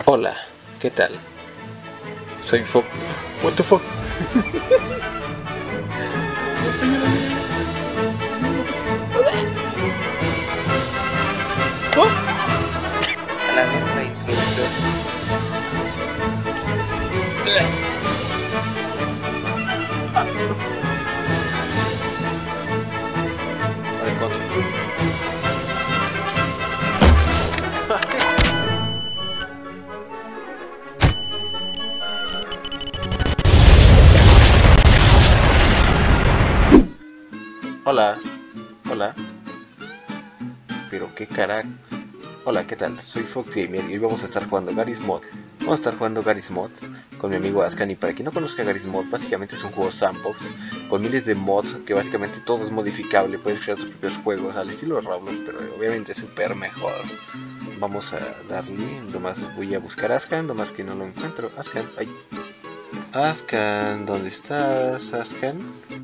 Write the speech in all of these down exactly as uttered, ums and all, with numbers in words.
Hola, ¿qué tal? Soy Fo... What the fuck? ¿Oh? A la vez la introducción. Vale, cuatro. Hola, hola. Pero qué carajo. Hola, ¿qué tal? Soy Fox Gamer y hoy vamos a estar jugando Garry's Mod. Vamos a estar jugando Garry's Mod con mi amigo Ascan, y para quien no conozca Garry's Mod, básicamente es un juego sandbox con miles de mods que básicamente todo es modificable, puedes crear tus propios juegos al estilo de Roblox, pero obviamente es súper mejor. Vamos a darle, nomás voy a buscar a Ascan, nomás que no lo encuentro. Ascan, ay. Ascan, ¿dónde estás, Ascan?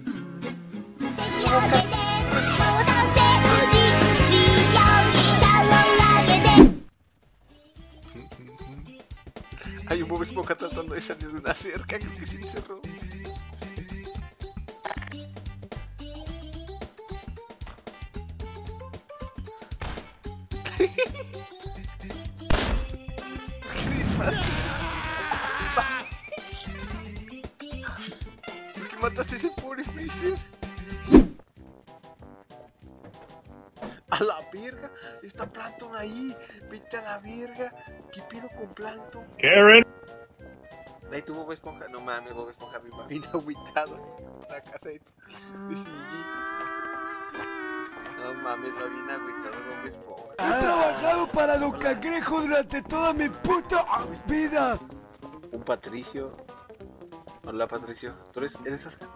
Hay un Bob Esponja tratando de salir de una cerca, creo que se encerró. ¿Qué disparas? ¿Por qué mataste a ese pobre Freezer? A la verga, está Plankton ahí, vete a la verga. ¿Qué pido con Plankton? Karen. Ahí tu Bob Esponja, no mames, Bob Esponja me vino agüitado en la casa de, de C G. No mames, va bien agüitado Bob Esponja. He trabajado para Don Cangrejo durante toda mi puta vida. Un Patricio. Hola Patricio, ¿tú eres, eres Ascan?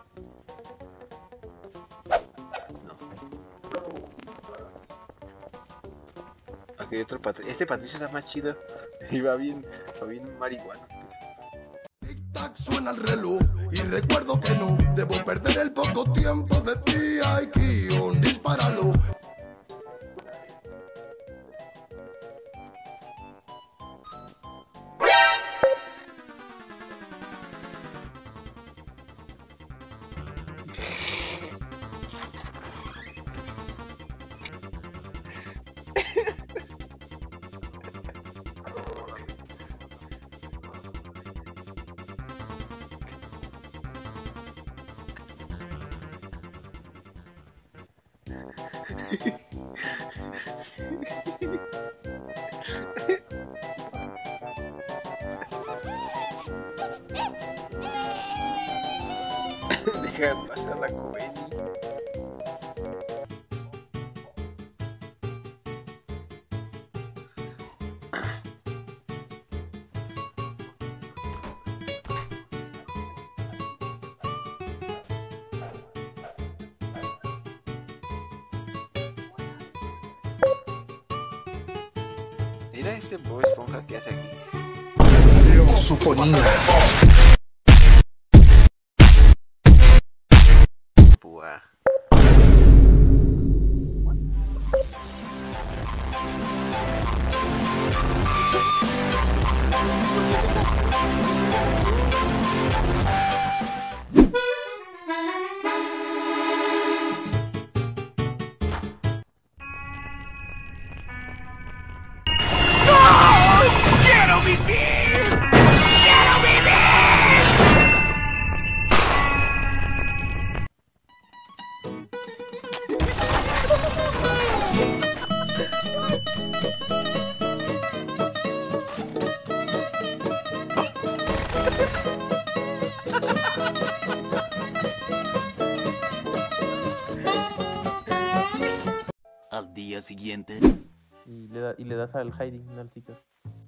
Ok, otro Patricio. Este Patricio está más chido. Y va bien, va bien marihuana. Tic-tac suena el reloj y recuerdo que no debo perder el poco tiempo de ti. Hay guión, dispáralo. Deja de pasar la comedia. Mira este Bob Esponja que hace aquí. Lo suponía. Buah. ¡Quiero vivir! ¡Quiero vivir! Al día siguiente. Y le, da, y le das al hiding al sitio.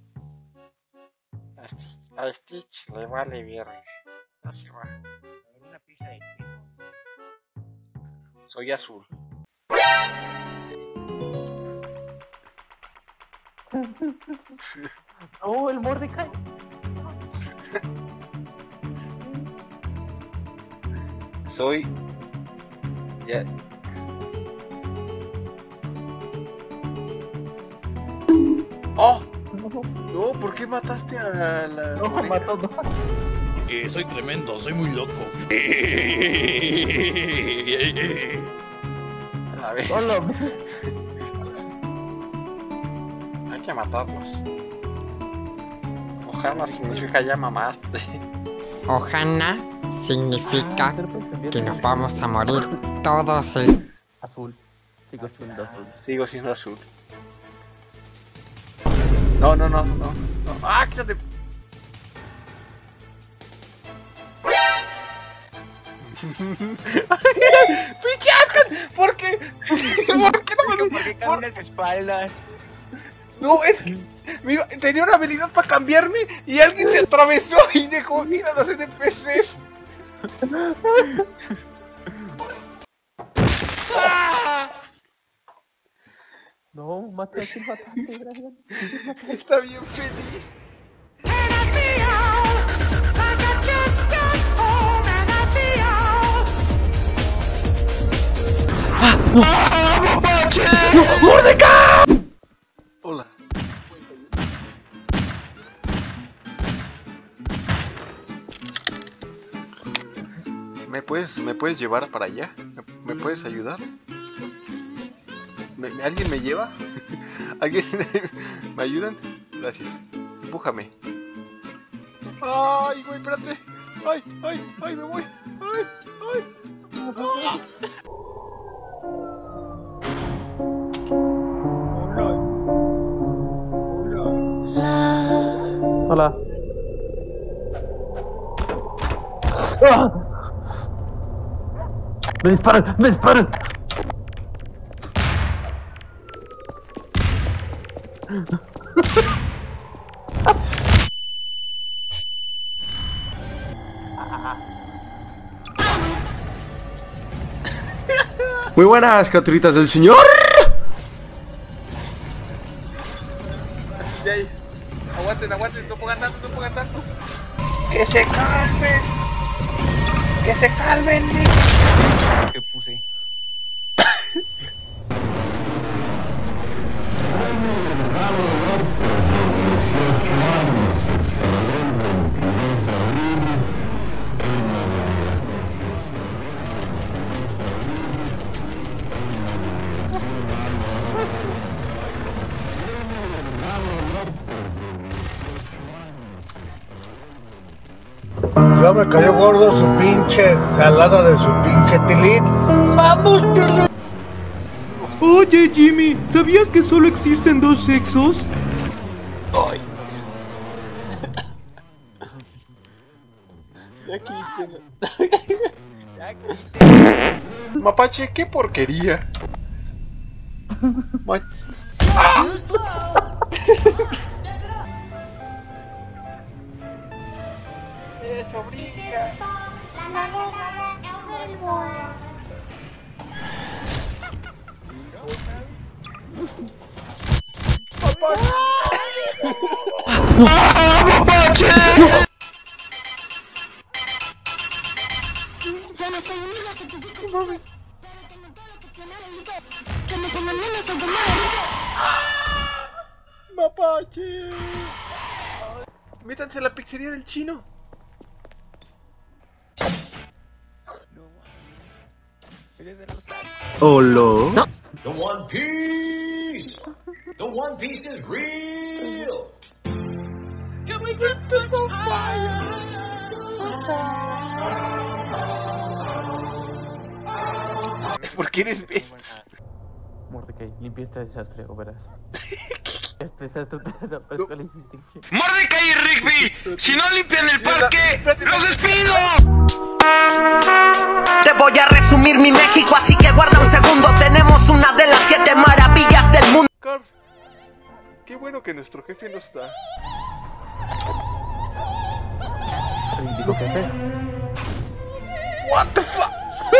A Stitch, a Stitch le vale verga. Así va. Una pizza de queso. Soy azul. ¡Oh, el Mordecai! Soy... Ya... ¡Oh! No, ¿por qué mataste a la... No, mató, no. Eh, soy tremendo, soy muy loco. A la vez. Solo. Hay que matarlos. Ojana significa ya mamaste. Ojana significa Ah, pero puedes cambiar que de- nos vamos a morir todos el... Azul. Sigo siendo azul. Sigo siendo azul. No, no, no, no, no. ¡Ah, quítate! ¡Pinche Ascan! ¿Por qué? ¿Por qué no me ¿Por qué por- caminas de espaldas? No, es que me iba- tenía una habilidad para cambiarme y alguien se atravesó y dejó ir a los N P Cs. No, mate a quien mataste, Brian. Está bien feliz. Hola. ¿Me puedes, me puedes llevar para allá? ¿Me, me puedes ayudar? ¿Me- me- ¿Alguien me lleva? ¿Alguien me ayudan? Gracias. Empújame. Ay, güey, espérate. Ay, ay, ay, me voy. Ay, ay. Ah. Hola. ¡Ah! ¡Me disparan! ¡Me disparan! Muy buenas, criaturitas del señor. Ya, ya. Aguanten, aguanten, no pongan tantos, no pongan tantos. ¡Que se calmen! ¡Que se calmen! Que puse. Ya me cayó gordo su pinche jalada de su pinche tilit. ¡Vamos, tilit! Oye, Jimmy, ¿sabías que solo existen dos sexos? ¡Ay! Ya quítenlo. Mapache, qué porquería. Ma- ¡Ah! Eso, brinca. Mapache. Métanse a la pizzería del chino. Hola. The One Piece! The One Piece is real! Es porque eres best. Mordecai, limpia este desastre, o verás. Este desastre te desaparezco la instinción. ¡Mordecai y Rigby! ¡Si no limpian el parque, los despido! Te voy a resumir mi México, así que guarda un segundo. Tenemos una de las siete maravillas del mundo. Carl, qué bueno que nuestro jefe no está. Digo, jefe. What the fuck?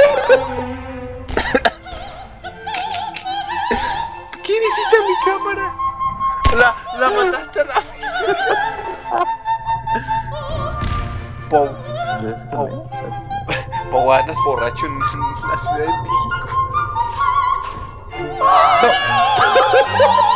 ¿Qué hiciste a mi cámara? La, la mataste rápido. Pou, Pou, Pou, andas borracho en la Ciudad de México.